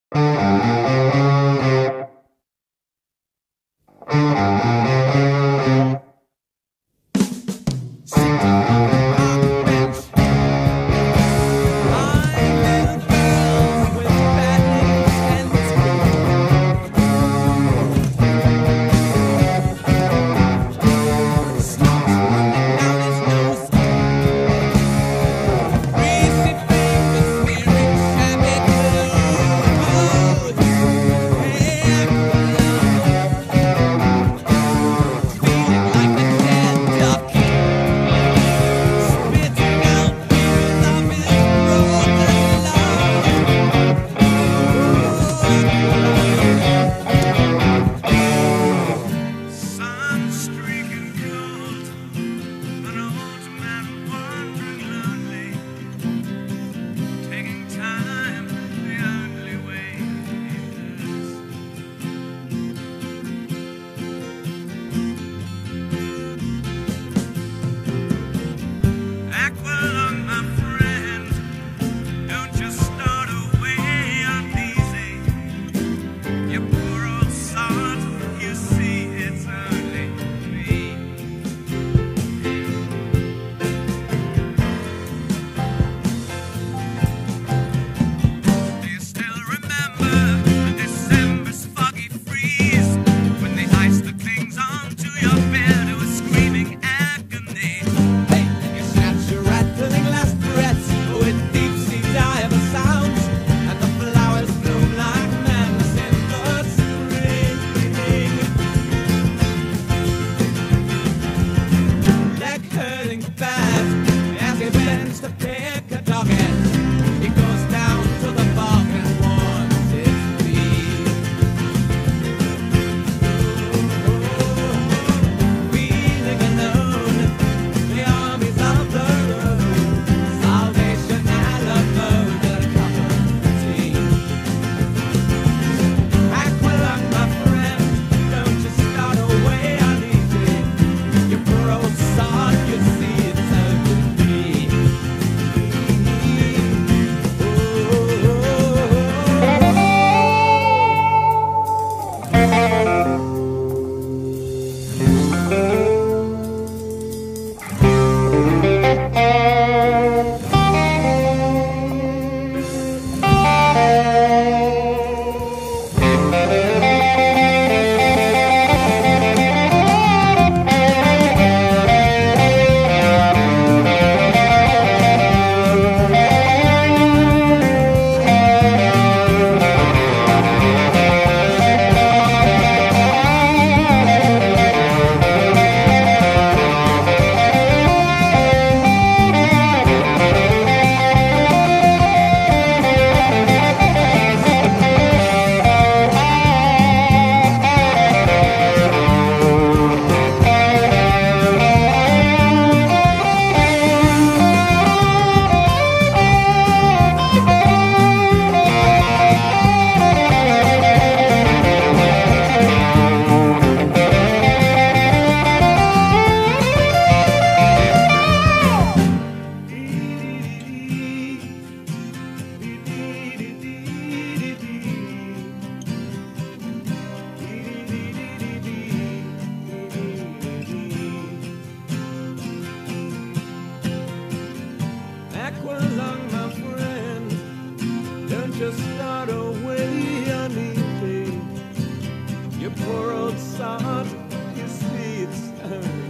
Aqualung, my friend, don't just start away uneasy. You poor old sod, you see it's only me. Do you still remember the December's foggy freeze when the ice that clings onto your bed was screaming agony? Aqualung, my friend, don't just start away uneasy. You poor old sod, you see it's only